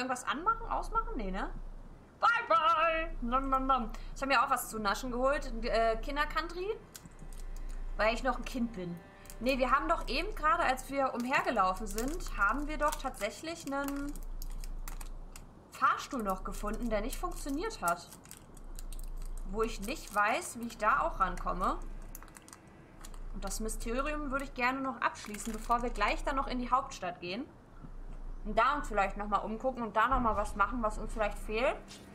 irgendwas anmachen, ausmachen? Nee, ne? Bye, bye! Nom, nom, nom. Ich habe mir auch was zu naschen geholt. Kinder-Country. Weil ich noch ein Kind bin. Nee, wir haben doch eben gerade, als wir umhergelaufen sind, haben wir doch tatsächlich einen Fahrstuhl noch gefunden, der nicht funktioniert hat. Wo ich nicht weiß, wie ich da auch rankomme. Und das Mysterium würde ich gerne noch abschließen, bevor wir gleich dann noch in die Hauptstadt gehen. Und da uns vielleicht nochmal umgucken und da nochmal was machen, was uns vielleicht fehlt.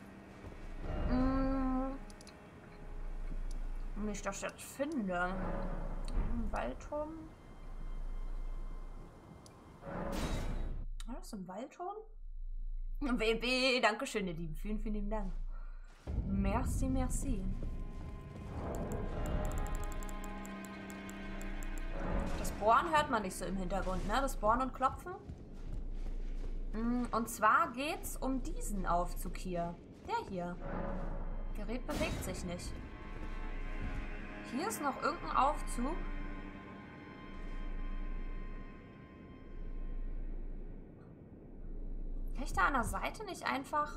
Wenn ich das jetzt finde. Ein Waldturm. War das ein Waldturm? WB, danke schön, ihr Lieben. Vielen, vielen lieben Dank. Merci, merci. Das Bohren hört man nicht so im Hintergrund, ne? Das Bohren und Klopfen. Und zwar geht's um diesen Aufzug hier. Der hier. Gerät bewegt sich nicht. Hier ist noch irgendein Aufzug. Kann ich da an der Seite nicht einfach...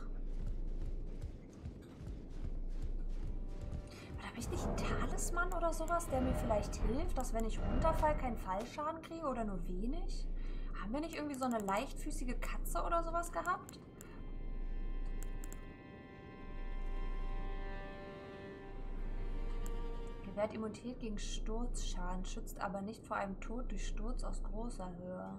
Oder habe ich nicht einen Talisman oder sowas, der mir vielleicht hilft, dass wenn ich runterfall, keinen Fallschaden kriege oder nur wenig? Haben wir nicht irgendwie so eine leichtfüßige Katze oder sowas gehabt? Gewährt Immunität gegen Sturzschaden, schützt aber nicht vor einem Tod durch Sturz aus großer Höhe.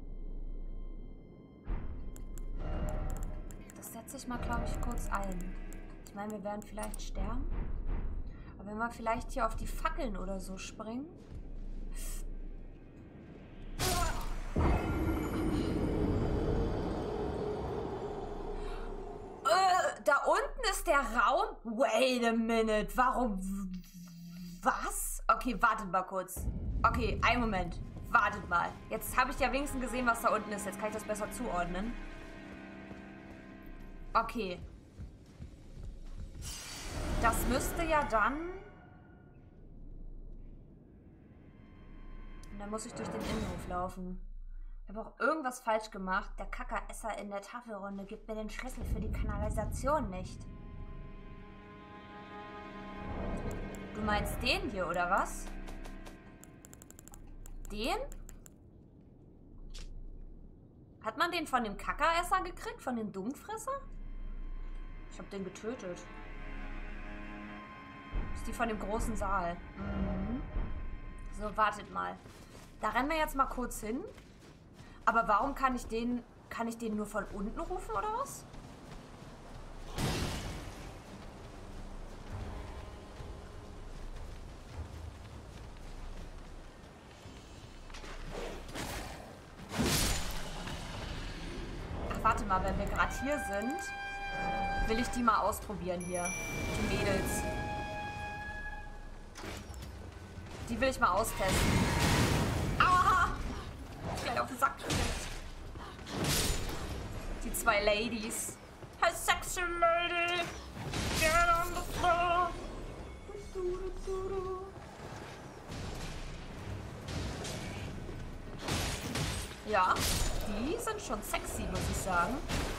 Das setze ich mal, glaube ich, kurz ein. Ich meine, wir werden vielleicht sterben. Aber wenn wir vielleicht hier auf die Fackeln oder so springen... Da unten ist der Raum? Wait a minute. Warum? Was? Okay, wartet mal kurz. Okay, einen Moment. Wartet mal. Jetzt habe ich ja wenigstens gesehen, was da unten ist. Jetzt kann ich das besser zuordnen. Okay. Das müsste ja dann... Und dann muss ich durch den Innenhof laufen. Ich habe auch irgendwas falsch gemacht. Der Kackeresser in der Tafelrunde gibt mir den Schlüssel für die Kanalisation nicht. Du meinst den hier, oder was? Den? Hat man den von dem Kackeresser gekriegt? Von dem Dummfresser? Ich habe den getötet. Das ist die von dem großen Saal. Mhm. So, wartet mal. Da rennen wir jetzt mal kurz hin. Aber warum kann ich den nur von unten rufen, oder was? Ach, warte mal, wenn wir gerade hier sind, will ich die mal ausprobieren hier. Die Mädels. Die will ich mal austesten. Aua! Gleich auf den Sack gekriegt. Die zwei Ladies. Hey, sexy lady! Get on the floor! Ja, die sind schon sexy, muss ich sagen.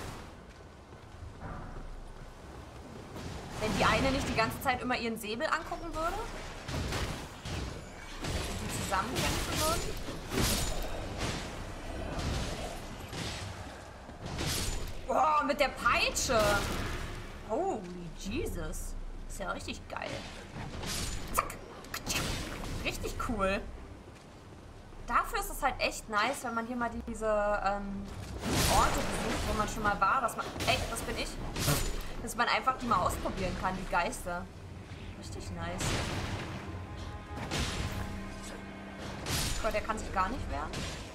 Wenn die eine nicht die ganze Zeit immer ihren Säbel angucken würde. Und die zusammenkämpfen würden. Oh, mit der Peitsche. Holy Jesus. Ist ja richtig geil. Zack. Richtig cool. Dafür ist es halt echt nice, wenn man hier mal diese Orte besucht, wo man schon mal war, dass man... Ey, das bin ich. Dass man einfach die mal ausprobieren kann, die Geister. Richtig nice. Gott, der kann sich gar nicht wehren.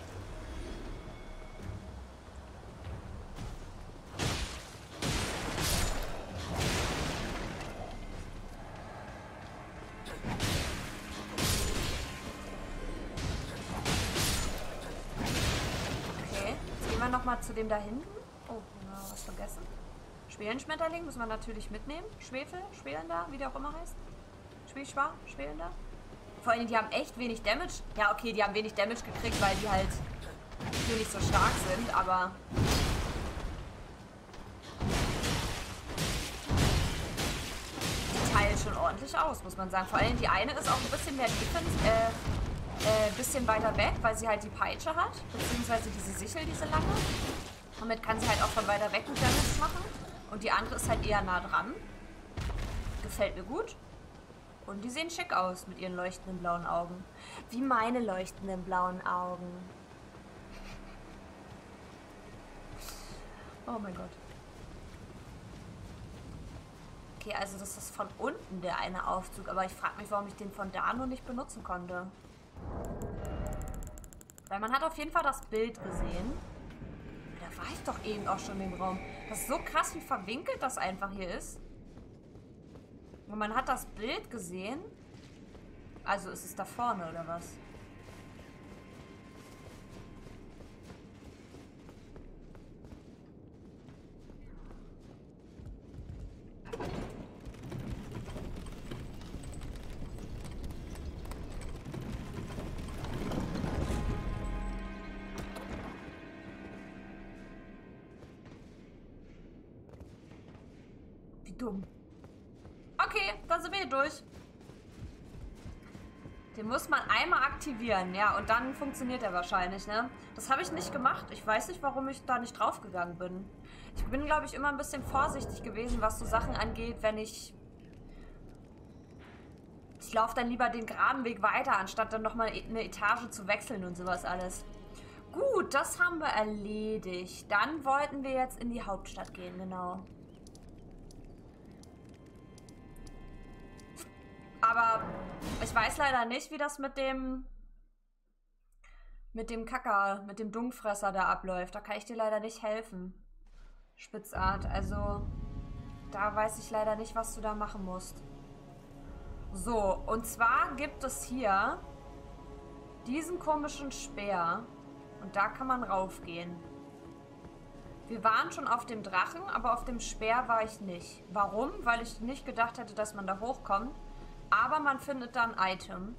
Nochmal zu dem da hinten. Oh, was vergessen. Schwelenschmetterling müssen wir natürlich mitnehmen. Schwefel, Schwelender, wie der auch immer heißt. Schwelschwar, Schwelender. Vor allem, die haben echt wenig Damage. Ja, okay, die haben wenig Damage gekriegt, weil die halt hier nicht so stark sind, aber... ordentlich aus, muss man sagen. Vor allem die eine ist auch ein bisschen mehr Defense, bisschen weiter weg, weil sie halt die Peitsche hat, beziehungsweise diese Sichel, diese lange. Damit kann sie halt auch von weiter weg einen Damage machen. Und die andere ist halt eher nah dran. Gefällt mir gut. Und die sehen schick aus mit ihren leuchtenden blauen Augen. Wie meine leuchtenden blauen Augen. Oh mein Gott. Okay, also das ist von unten der eine Aufzug. Aber ich frage mich, warum ich den von da nur nicht benutzen konnte. Weil man hat auf jeden Fall das Bild gesehen. Da war ich doch eben auch schon im Raum. Das ist so krass, wie verwinkelt das einfach hier ist. Und man hat das Bild gesehen. Also ist es da vorne, oder was? Wie dumm. Okay, dann sind wir hier durch. Den muss man einmal aktivieren, ja, und dann funktioniert er wahrscheinlich, ne? Das habe ich nicht gemacht. Ich weiß nicht, warum ich da nicht draufgegangen bin. Ich bin, glaube ich, immer ein bisschen vorsichtig gewesen, was so Sachen angeht, wenn ich... Ich laufe dann lieber den geraden Weg weiter, anstatt dann nochmal eine Etage zu wechseln und sowas alles. Gut, das haben wir erledigt. Dann wollten wir jetzt in die Hauptstadt gehen, genau. Aber ich weiß leider nicht, wie das mit dem Kacker, mit dem Dungfresser da abläuft. Da kann ich dir leider nicht helfen. Spitzart, also da weiß ich leider nicht, was du da machen musst. So, und zwar gibt es hier diesen komischen Speer und da kann man raufgehen. Wir waren schon auf dem Drachen, aber auf dem Speer war ich nicht. Warum? Weil ich nicht gedacht hätte, dass man da hochkommt. Aber man findet da ein Item.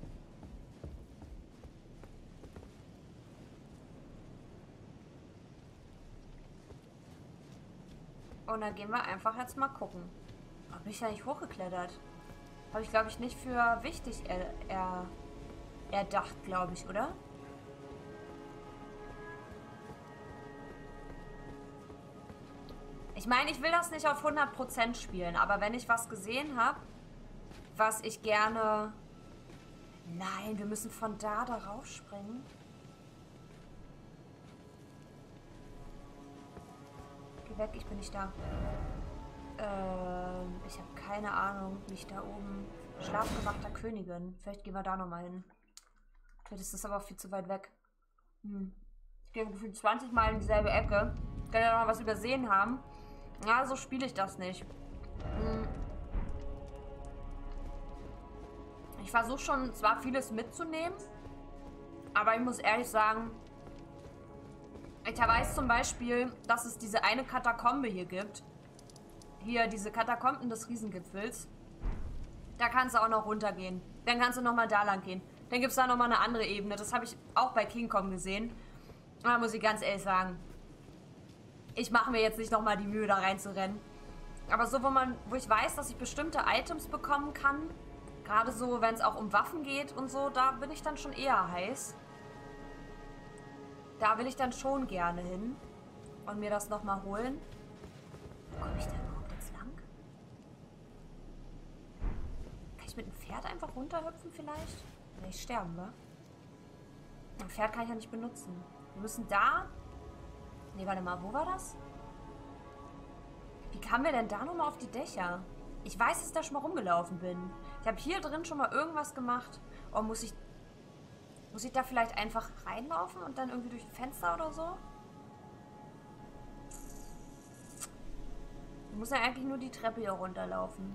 Und dann gehen wir einfach jetzt mal gucken. Da bin ich ja nicht hochgeklettert. Habe ich, glaube ich, nicht für wichtig erdacht, glaube ich, oder? Ich meine, ich will das nicht auf 100% spielen, aber wenn ich was gesehen habe, was ich gerne... Nein, wir müssen von da raufspringen. Geh weg, ich bin nicht da. Ich habe keine Ahnung, nicht da oben. Schlafgemachter Königin. Vielleicht gehen wir da nochmal hin. Vielleicht ist das aber viel zu weit weg. Ich gehe gefühlt 20 Mal in dieselbe Ecke. Ich kann ja noch was übersehen haben. Ja, so spiele ich das nicht. Ich versuche schon zwar vieles mitzunehmen, aber ich muss ehrlich sagen, ich weiß zum Beispiel, dass es diese eine Katakombe hier gibt. Hier, diese Katakomben des Riesengipfels. Da kannst du auch noch runtergehen. Dann kannst du nochmal da lang gehen. Dann gibt es da nochmal eine andere Ebene. Das habe ich auch bei King Kong gesehen. Da muss ich ganz ehrlich sagen, ich mache mir jetzt nicht nochmal die Mühe, da reinzurennen. Aber so, wo ich weiß, dass ich bestimmte Items bekommen kann, gerade so, wenn es auch um Waffen geht und so, da bin ich dann schon eher heiß. Da will ich dann schon gerne hin und mir das nochmal holen. Wo komme ich da überhaupt jetzt lang? Kann ich mit dem Pferd einfach runterhüpfen vielleicht? Wenn ich sterben, wa? Ein Pferd kann ich ja nicht benutzen. Wir müssen da... Nee, warte mal, wo war das? Wie kamen wir denn da nochmal auf die Dächer? Ich weiß, dass ich da schon mal rumgelaufen bin. Ich habe hier drin schon mal irgendwas gemacht. Oh, muss ich da vielleicht einfach reinlaufen und dann irgendwie durch ein Fenster oder so? Ich muss ja eigentlich nur die Treppe hier runterlaufen.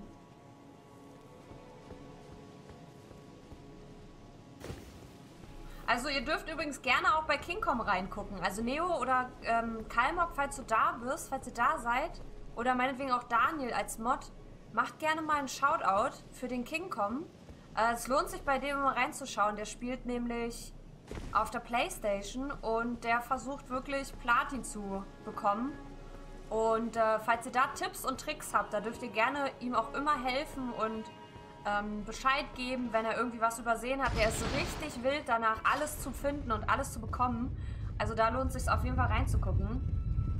Also ihr dürft übrigens gerne auch bei King Kong reingucken. Also Neo oder Kalmok, falls du da bist, falls ihr da seid. Oder meinetwegen auch Daniel als Mod. Macht gerne mal einen Shoutout für den King Kong. Es lohnt sich bei dem mal reinzuschauen. Der spielt nämlich auf der Playstation und der versucht wirklich Platin zu bekommen. Und falls ihr da Tipps und Tricks habt, da dürft ihr gerne ihm auch immer helfen und Bescheid geben, wenn er irgendwie was übersehen hat. Der ist richtig wild danach, alles zu finden und alles zu bekommen. Also da lohnt es sich auf jeden Fall reinzugucken.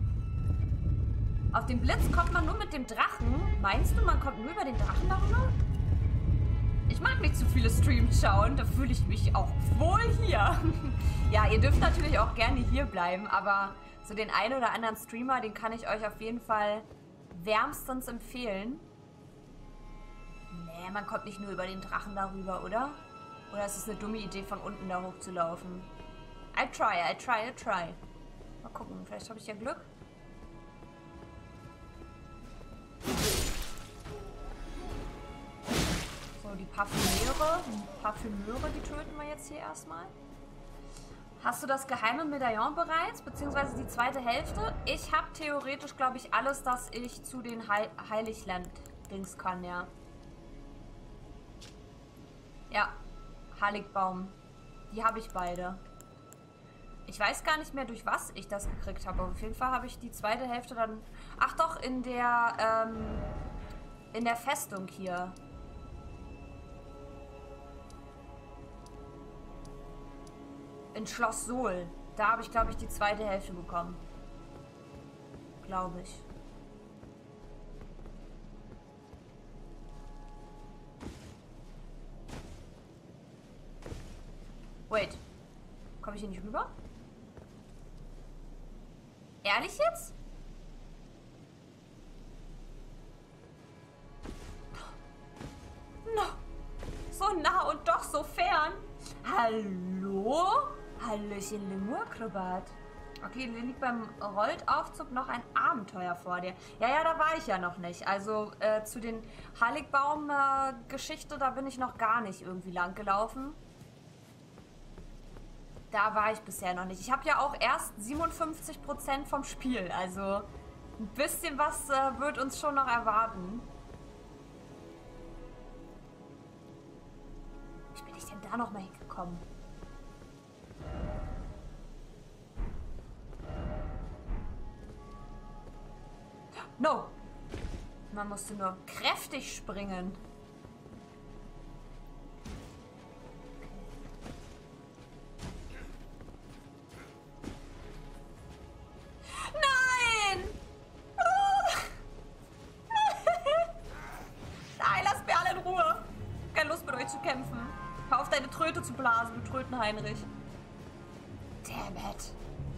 Auf den Blitz kommt man nur mit dem Drachen. Meinst du, man kommt nur über den Drachen darüber? Ich mag nicht zu viele Streams schauen, da fühle ich mich auch wohl hier. Ja, ihr dürft natürlich auch gerne hier bleiben, aber so den einen oder anderen Streamer, den kann ich euch auf jeden Fall wärmstens empfehlen. Nee, man kommt nicht nur über den Drachen darüber, oder? Oder ist es eine dumme Idee, von unten da hochzulaufen? I try. Mal gucken, vielleicht habe ich ja Glück. So, die Parfümeure, die töten wir jetzt hier erstmal. Hast du das geheime Medaillon bereits, beziehungsweise die zweite Hälfte? Ich habe theoretisch, glaube ich, alles, das ich zu den Heiligland-Dings kann, ja. Ja, Heiligbaum. Die habe ich beide. Ich weiß gar nicht mehr, durch was ich das gekriegt habe. Aber auf jeden Fall habe ich die zweite Hälfte dann... Ach doch, in der Festung hier. In Schloss Sol. Da habe ich, glaube ich, die zweite Hälfte bekommen. Glaube ich. Wait. Komme ich hier nicht rüber? Ehrlich jetzt? No. So nah und doch so fern. Hallo? Hallöchen, Lemur-Akrobat. Okay, hier liegt beim Rollt-Aufzug noch ein Abenteuer vor dir. Ja, da war ich ja noch nicht. Also zu den Heiligbaum-Geschichte, da bin ich noch gar nicht irgendwie lang gelaufen. Da war ich bisher noch nicht. Ich habe ja auch erst 57% vom Spiel. Also ein bisschen was wird uns schon noch erwarten. Wie bin ich denn da noch mal hingekommen? No! Man musste nur kräftig springen. Nein! Nein, lasst mir alle in Ruhe. Keine Lust mit euch zu kämpfen. Hör auf, deine Tröte zu blasen, du Trötenheinrich. Damn it.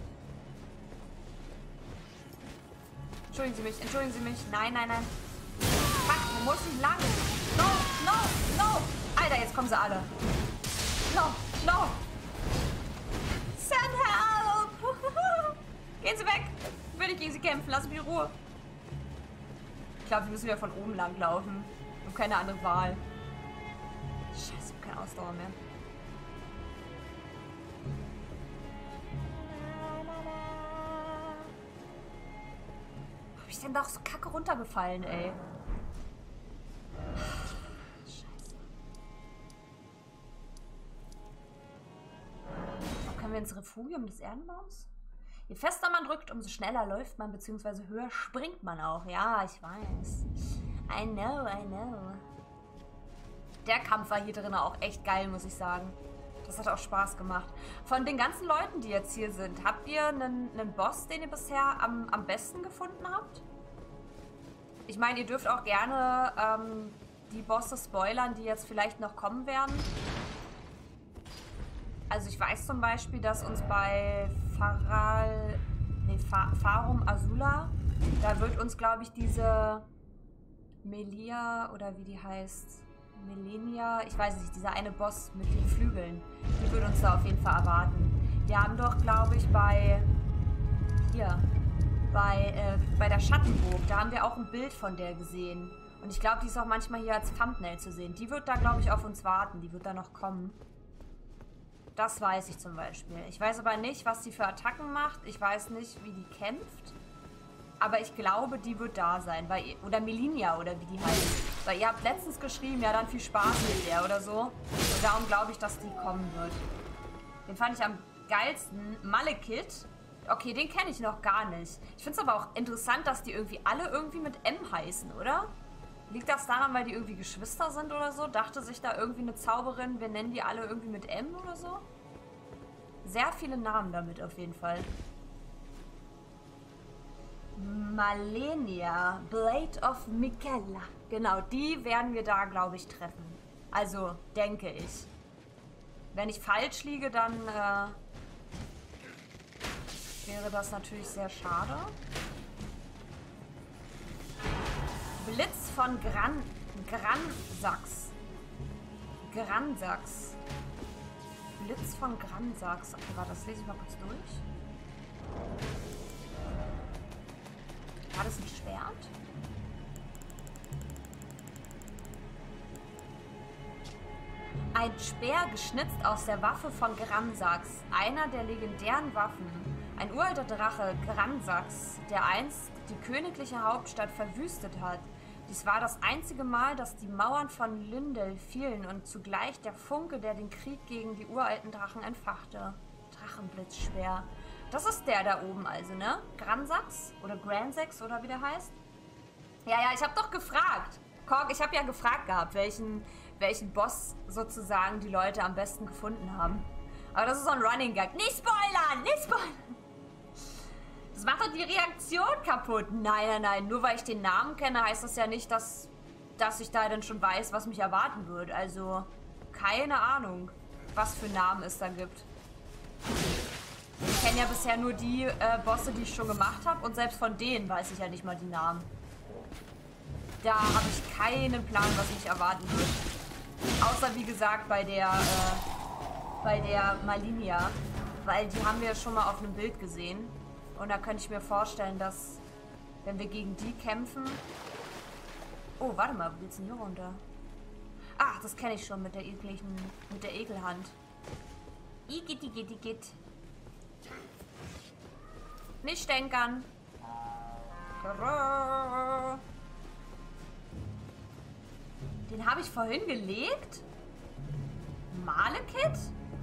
Entschuldigen Sie mich. Nein. Fuck, wo muss ich lang? No! Alter, jetzt kommen sie alle. No! Send help! Gehen Sie weg! Ich will nicht gegen Sie kämpfen, lassen mich in Ruhe. Ich glaube, wir müssen wieder von oben lang laufen. Ich habe keine andere Wahl. Scheiße, ich habe keine Ausdauer mehr. Ich bin doch so kacke runtergefallen, ey. Scheiße. Wo können wir ins Refugium des Erdenbaums? Je fester man drückt, umso schneller läuft man, beziehungsweise höher springt man auch. Ja, ich weiß. I know. Der Kampf war hier drin auch echt geil, muss ich sagen. Das hat auch Spaß gemacht. Von den ganzen Leuten, die jetzt hier sind, habt ihr einen Boss, den ihr bisher am besten gefunden habt? Ich meine, ihr dürft auch gerne die Bosse spoilern, die jetzt vielleicht noch kommen werden. Also ich weiß zum Beispiel, dass uns bei Farum Azula, da wird uns, glaube ich, diese Melia oder wie die heißt, Melenia, ich weiß nicht, dieser eine Boss mit den Flügeln, die wird uns da auf jeden Fall erwarten. Wir haben doch, glaube ich, bei der Schattenburg, da haben wir auch ein Bild von der gesehen. Und ich glaube, die ist auch manchmal hier als Thumbnail zu sehen. Die wird da, glaube ich, auf uns warten. Die wird da noch kommen. Das weiß ich zum Beispiel. Ich weiß aber nicht, was die für Attacken macht. Ich weiß nicht, wie die kämpft. Aber ich glaube, die wird da sein. Oder Melinia, oder wie die heißt. Weil ihr habt letztens geschrieben, ja, dann viel Spaß mit der oder so. Und darum glaube ich, dass die kommen wird. Den fand ich am geilsten. Malekith. Okay, den kenne ich noch gar nicht. Ich finde es aber auch interessant, dass die alle irgendwie mit M heißen, oder? Liegt das daran, weil die irgendwie Geschwister sind oder so? Dachte sich da irgendwie eine Zauberin, wir nennen die alle irgendwie mit M oder so? Sehr viele Namen damit auf jeden Fall. Malenia, Blade of Miquella. Genau, die werden wir da, glaube ich, treffen. Also, denke ich. Wenn ich falsch liege, dann wäre das natürlich sehr schade. Blitz von Gransax. Gransax. Blitz von Gransax. Okay, warte, das lese ich mal kurz durch. War das ein Schwert? Ein Speer geschnitzt aus der Waffe von Gransax, einer der legendären Waffen. Ein uralter Drache, Gransax, der einst die königliche Hauptstadt verwüstet hat. Dies war das einzige Mal, dass die Mauern von Lindel fielen und zugleich der Funke, der den Krieg gegen die uralten Drachen entfachte. Drachenblitzschwer. Das ist der da oben also, ne? Gransax oder Gransax oder wie der heißt? Ja, ich habe doch gefragt. Kork, ich habe ja gefragt gehabt, welchen Boss sozusagen die Leute am besten gefunden haben. Aber das ist so ein Running Gag. Nicht spoilern! Nicht spoilern! Das macht doch die Reaktion kaputt. Nein. Nur weil ich den Namen kenne, heißt das ja nicht, dass ich da dann schon weiß, was mich erwarten wird. Also, keine Ahnung, was für Namen es da gibt. Ich kenne ja bisher nur die Bosse, die ich schon gemacht habe. Und selbst von denen weiß ich ja nicht mal die Namen. Da habe ich keinen Plan, was mich erwarten wird. Außer, wie gesagt, bei der Malenia. Weil die haben wir schon mal auf einem Bild gesehen. Und da könnte ich mir vorstellen, dass, wenn wir gegen die kämpfen... Oh, warte mal, wo geht's denn hier runter? Ach, das kenne ich schon mit der Ekelhand. Igitt. Nicht stänkern. Den habe ich vorhin gelegt? Malekith?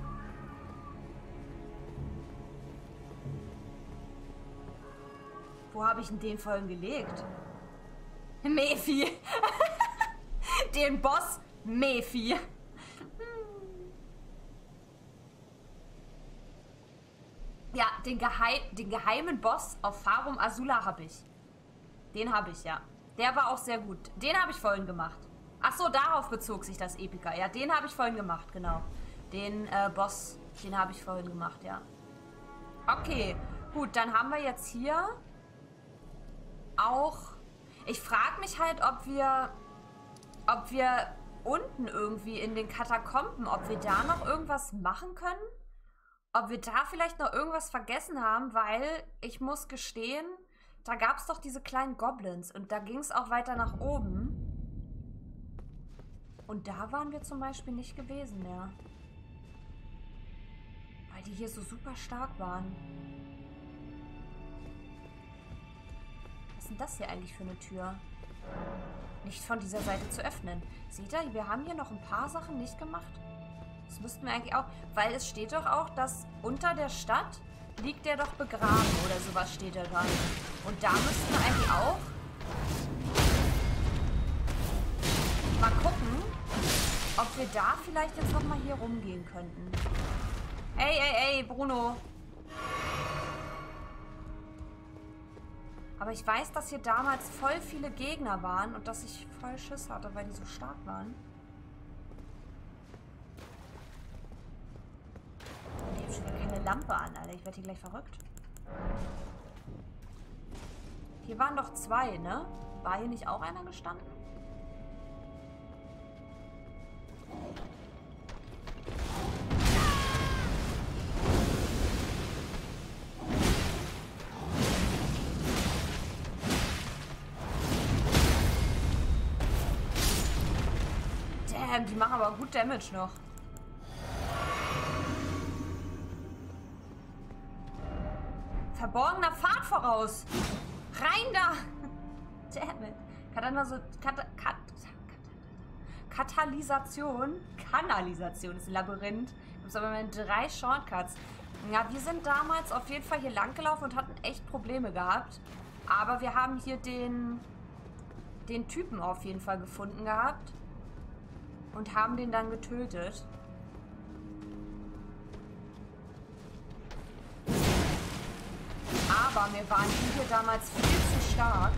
Wo habe ich denn den vorhin gelegt? Mephi. Den Boss Mephi. Ja, den geheimen Boss auf Farum Azula habe ich. Den habe ich, ja. Der war auch sehr gut. Den habe ich vorhin gemacht. Ach so, darauf bezog sich das Epika. Ja, den habe ich vorhin gemacht, genau. Den Boss, den habe ich vorhin gemacht, ja. Okay, gut, dann haben wir jetzt hier auch... Ich frage mich halt, ob wir unten irgendwie in den Katakomben, ob wir da noch irgendwas machen können. Ob wir da vielleicht noch irgendwas vergessen haben, weil ich muss gestehen, da gab es doch diese kleinen Goblins und da ging es auch weiter nach oben. Und da waren wir zum Beispiel nicht gewesen mehr. Weil die hier so super stark waren. Was ist denn das hier eigentlich für eine Tür? Nicht von dieser Seite zu öffnen. Seht ihr, wir haben hier noch ein paar Sachen nicht gemacht. Das müssten wir eigentlich auch... Weil es steht doch auch, dass unter der Stadt liegt der doch begraben oder sowas steht da dran. Und da müssten wir eigentlich auch mal gucken, ob wir da vielleicht jetzt nochmal hier rumgehen könnten. Ey, Bruno. Aber ich weiß, dass hier damals voll viele Gegner waren und dass ich voll Schiss hatte, weil die so stark waren. Ich habe schon wieder keine Lampe an, Alter. Ich werde hier gleich verrückt. Hier waren doch zwei, ne? War hier nicht auch einer gestanden? Damn, die machen aber gut Damage noch. Verborgener Pfad voraus. Rein da. Damn it. Kanalisation ist ein Labyrinth. Gibt es aber mit 3 Shortcuts. Ja, wir sind damals auf jeden Fall hier lang gelaufen und hatten echt Probleme gehabt. Aber wir haben hier den den Typen auf jeden Fall gefunden gehabt und haben den dann getötet. Aber mir waren die hier damals viel zu stark,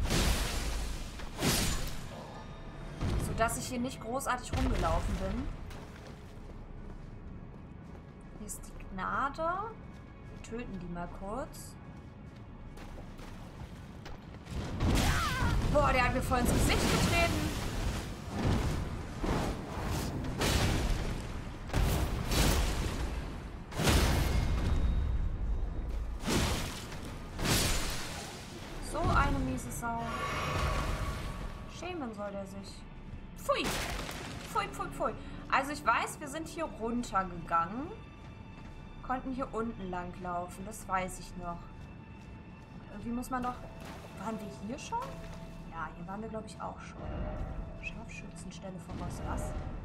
sodass ich hier nicht großartig rumgelaufen bin. Hier ist die Gnade. Wir töten die mal kurz. Boah, der hat mir voll ins Gesicht getreten. So eine miese Sau. Schämen soll der sich. Pfui. Pfui, pfui, pfui. Also ich weiß, wir sind hier runtergegangen. Konnten hier unten lang laufen. Das weiß ich noch. Irgendwie muss man doch... Waren wir hier schon? Ja, hier waren wir, glaube ich, auch schon. Scharfschützenstelle voraus, was?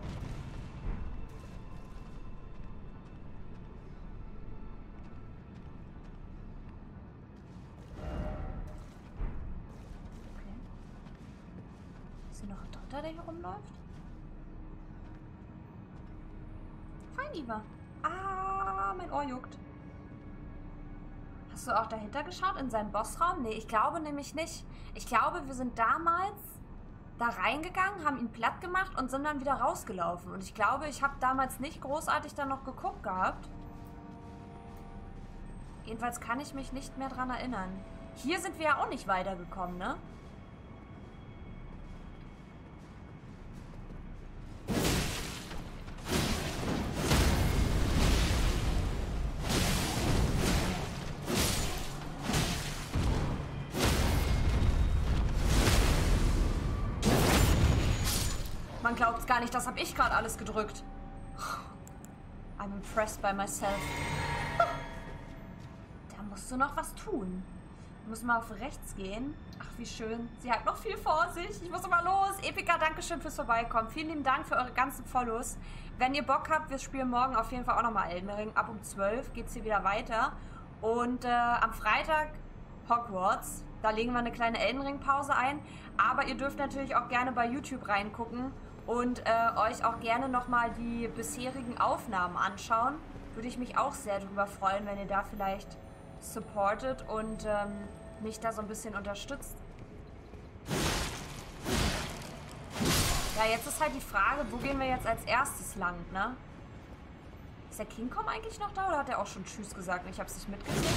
Okay. Ist hier noch ein Dritter, der hier rumläuft? Feiniver. Ah, mein Ohr juckt. Hast du auch dahinter geschaut, in seinen Bossraum? Nee, ich glaube nämlich nicht. Ich glaube, wir sind damals da reingegangen, haben ihn platt gemacht und sind dann wieder rausgelaufen. Und ich glaube, ich habe damals nicht großartig dann noch geguckt gehabt. Jedenfalls kann ich mich nicht mehr dran erinnern. Hier sind wir ja auch nicht weitergekommen, ne? Man glaubt es gar nicht, das habe ich gerade alles gedrückt. I'm impressed by myself. Da musst du noch was tun. Du musst mal auf rechts gehen. Ach, wie schön. Sie hat noch viel vor sich. Ich muss mal los. Epica, dankeschön fürs Vorbeikommen. Vielen lieben Dank für eure ganzen Follows. Wenn ihr Bock habt, wir spielen morgen auf jeden Fall auch nochmal Elden Ring. Ab um 12 geht es hier wieder weiter. Und am Freitag Hogwarts. Da legen wir eine kleine Elden Ring Pause ein. Aber ihr dürft natürlich auch gerne bei YouTube reingucken und euch auch gerne nochmal die bisherigen Aufnahmen anschauen. Würde ich mich auch sehr darüber freuen, wenn ihr da vielleicht supportet und mich da so ein bisschen unterstützt. Ja, jetzt ist halt die Frage, wo gehen wir jetzt als erstes lang, ne? Ist der King Kong eigentlich noch da oder hat er auch schon Tschüss gesagt? Ich habe es nicht mitgekriegt.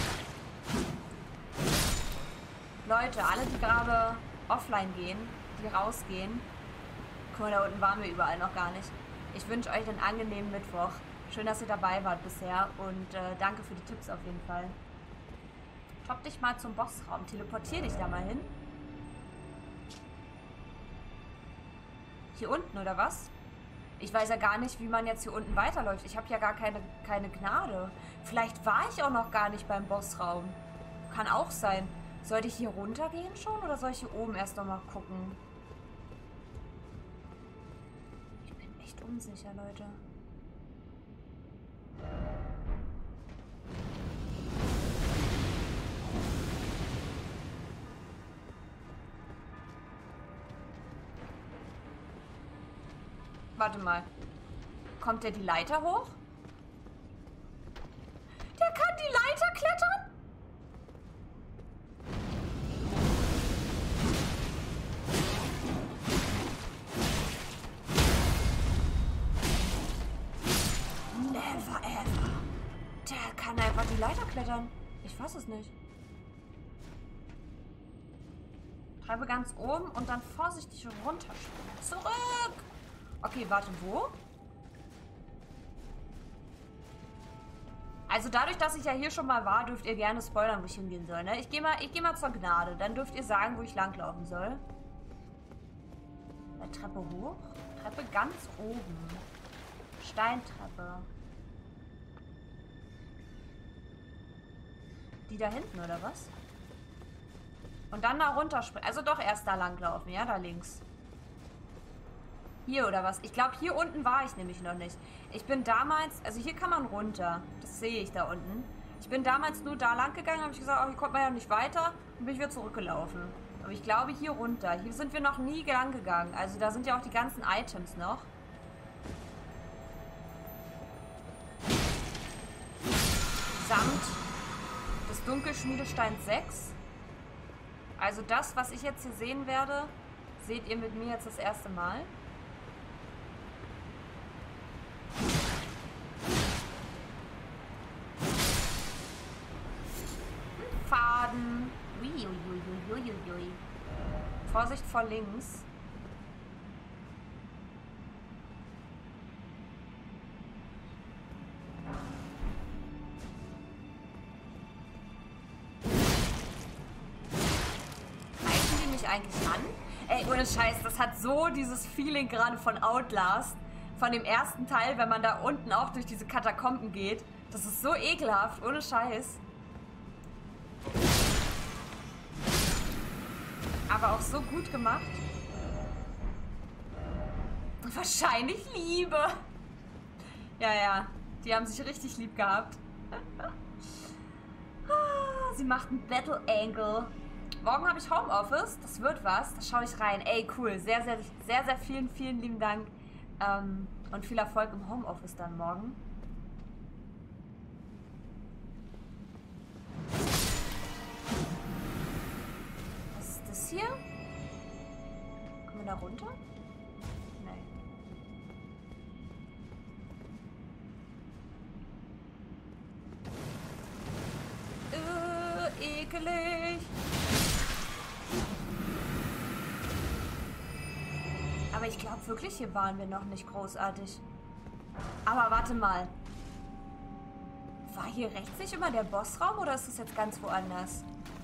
Leute, alle, die gerade offline gehen, die rausgehen. Guck mal, da unten waren wir überall noch gar nicht. Ich wünsche euch einen angenehmen Mittwoch. Schön, dass ihr dabei wart bisher und danke für die Tipps auf jeden Fall. Top dich mal zum Bossraum. Teleportier dich da mal hin. Hier unten, oder was? Ich weiß ja gar nicht, wie man jetzt hier unten weiterläuft. Ich habe ja gar keine Gnade. Vielleicht war ich auch noch gar nicht beim Bossraum. Kann auch sein. Sollte ich hier runtergehen schon oder soll ich hier oben erst noch mal gucken? Ich bin echt unsicher, Leute. Warte mal. Kommt der die Leiter hoch? Der kann die Leiter klettern? Never ever. Der kann einfach die Leiter klettern. Ich weiß es nicht. Treibe ganz oben und dann vorsichtig runterspringen. Zurück! Okay, warte, wo? Also dadurch, dass ich ja hier schon mal war, dürft ihr gerne spoilern, wo ich hingehen soll, ne? Ich geh mal zur Gnade. Dann dürft ihr sagen, wo ich langlaufen soll. Treppe hoch. Treppe ganz oben. Steintreppe. Die da hinten, oder was? Und dann da runterspringen. Also doch erst da langlaufen, ja? Da links. Hier oder was? Ich glaube, hier unten war ich nämlich noch nicht. Ich bin damals, also hier kann man runter. Das sehe ich da unten. Ich bin damals nur da lang gegangen, habe ich gesagt, oh, hier kommt man ja nicht weiter. Und bin ich wieder zurückgelaufen. Aber ich glaube hier runter. Hier sind wir noch nie lang gegangen. Also da sind ja auch die ganzen Items noch. Samt des Dunkelschmiedesteins 6. Also das, was ich jetzt hier sehen werde, seht ihr mit mir jetzt das erste Mal. Faden. Uiuiuiuiui. Vorsicht vor links. Greifen die mich eigentlich an? Ey, ohne Scheiß, das hat so dieses Feeling gerade von Outlast. Von dem ersten Teil, wenn man da unten auch durch diese Katakomben geht. Das ist so ekelhaft, ohne Scheiß. Aber auch so gut gemacht. Wahrscheinlich Liebe. Ja, ja. Die haben sich richtig lieb gehabt. Sie macht einen Battle Angle. Morgen habe ich Homeoffice. Das wird was. Da schaue ich rein. Ey, cool. Sehr, sehr, sehr, sehr vielen, vielen lieben Dank. Und viel Erfolg im Homeoffice dann morgen. Was ist das hier? Kommen wir da runter? Nee. Ekelig. Aber ich glaube wirklich, hier waren wir noch nicht großartig. Aber warte mal. War hier rechts nicht immer der Bossraum oder ist das jetzt ganz woanders?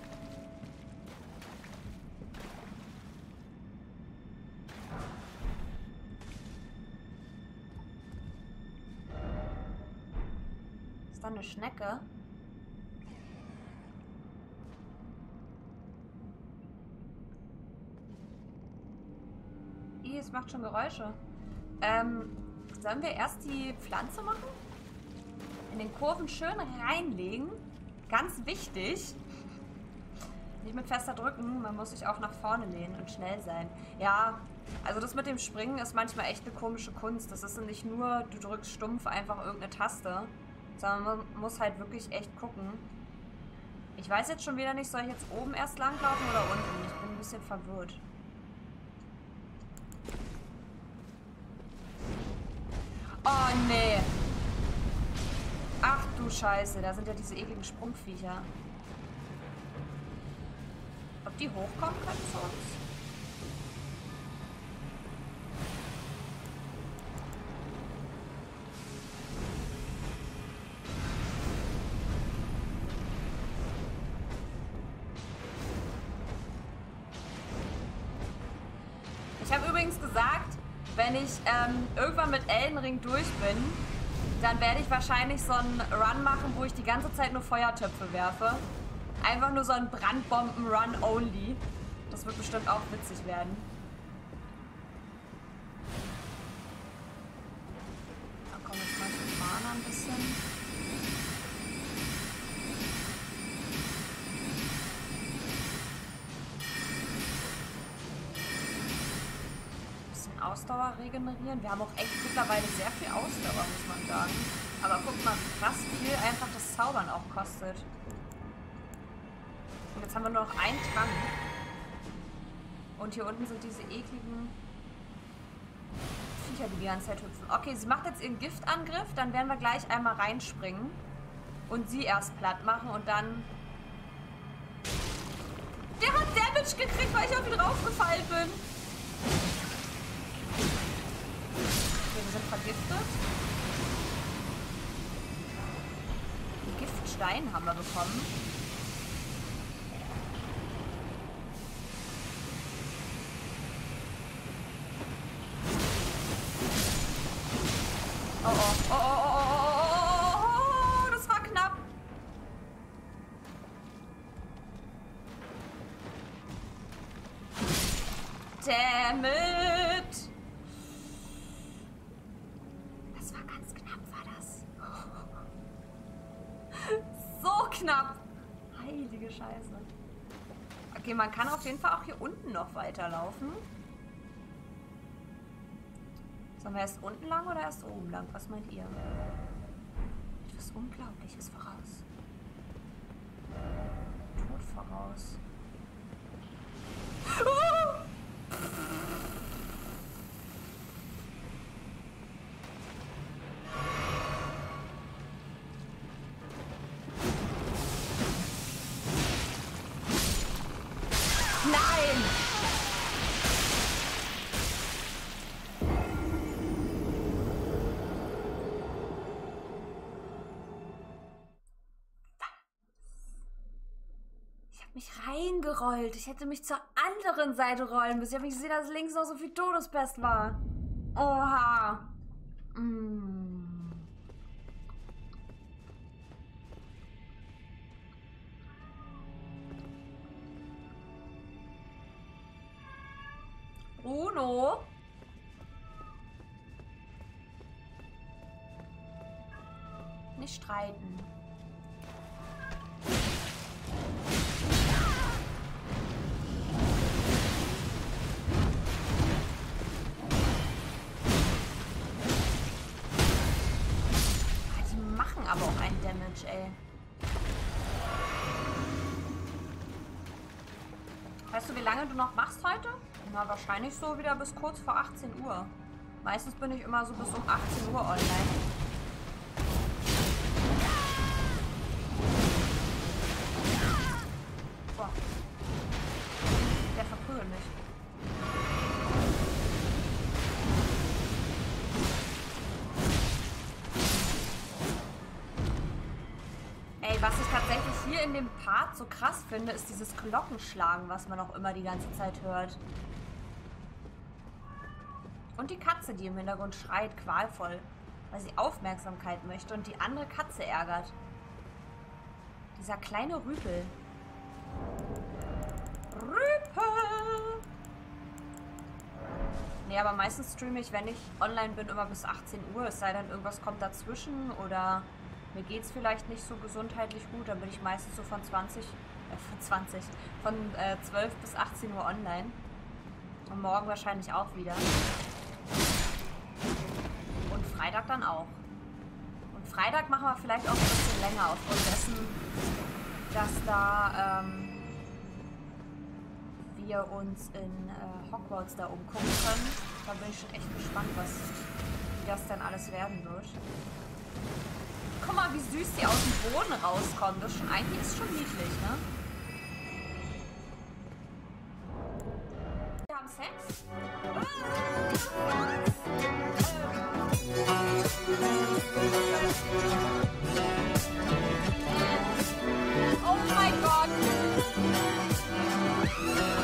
Ist da eine Schnecke? Es macht schon Geräusche. Sollen wir erst die Pflanze machen? In den Kurven schön reinlegen. Ganz wichtig. Nicht mit fester drücken, man muss sich auch nach vorne lehnen und schnell sein. Ja, also das mit dem Springen ist manchmal echt eine komische Kunst. Das ist nicht nur, du drückst stumpf einfach irgendeine Taste, sondern man muss halt wirklich echt gucken. Ich weiß jetzt schon wieder nicht, soll ich jetzt oben erst langlaufen oder unten? Ich bin ein bisschen verwirrt. Oh, nee. Ach du Scheiße, da sind ja diese ekligen Sprungviecher. Ob die hochkommen können zu uns? Ich habe übrigens gesagt, wenn ich irgendwann mit Elden Ring durch bin, dann werde ich wahrscheinlich so einen Run machen, wo ich die ganze Zeit nur Feuertöpfe werfe. Einfach nur so ein Brandbomben-Run only. Das wird bestimmt auch witzig werden. Da kommen jetzt mal zum Mana ein bisschen. Ausdauer regenerieren. Wir haben auch echt mittlerweile sehr viel Ausdauer, muss man sagen. Aber guck mal, wie krass viel einfach das Zaubern auch kostet. Und jetzt haben wir nur noch einen Trank. Und hier unten sind diese ekligen Viecher, die ganze Zeit hüpfen. Okay, sie macht jetzt ihren Giftangriff. Dann werden wir gleich einmal reinspringen. Und sie erst platt machen und dann... Der hat Damage gekriegt, weil ich auf ihn draufgefallen bin. Okay, wir sind vergiftet. Einen Giftstein haben wir bekommen. Oh, oh, oh, oh, oh, oh, oh, oh, das war knapp. Damn it. Das war ganz knapp, war das. So knapp. Heilige Scheiße. Okay, man kann auf jeden Fall auch hier unten noch weiterlaufen. Sollen wir erst unten lang oder erst oben lang? Was meint ihr? Etwas Unglaubliches voraus. Tod voraus. Nein! Ich habe mich reingerollt. Ich hätte mich zur anderen Seite rollen müssen. Ich habe nicht gesehen, dass links noch so viel Todespest war. Oha. Bruno? Nicht streiten. Die machen aber auch einen Damage, ey. Weißt du, wie lange du noch machst heute? Na, wahrscheinlich so wieder bis kurz vor 18 Uhr. Meistens bin ich immer so bis um 18 Uhr online. Boah. Der verprügelt mich. Ey, was ich tatsächlich hier in dem Part so krass finde, ist dieses Glockenschlagen, was man auch immer die ganze Zeit hört. Und die Katze, die im Hintergrund schreit, qualvoll, weil sie Aufmerksamkeit möchte und die andere Katze ärgert. Dieser kleine Rüpel. Rüpel! Nee, aber meistens streame ich, wenn ich online bin, immer bis 18 Uhr. Es sei denn, irgendwas kommt dazwischen oder mir geht es vielleicht nicht so gesundheitlich gut. Dann bin ich meistens so von 12 bis 18 Uhr online. Und morgen wahrscheinlich auch wieder. Und Freitag dann auch. Und Freitag machen wir vielleicht auch ein bisschen länger, aufgrund dessen, dass da wir uns in Hogwarts da umgucken können. Da bin ich schon echt gespannt, wie das dann alles werden wird. Guck mal, wie süß die aus dem Boden rauskommen. Das schon, eigentlich ist schon niedlich, ne? Wir haben Sex. Oh mein Gott!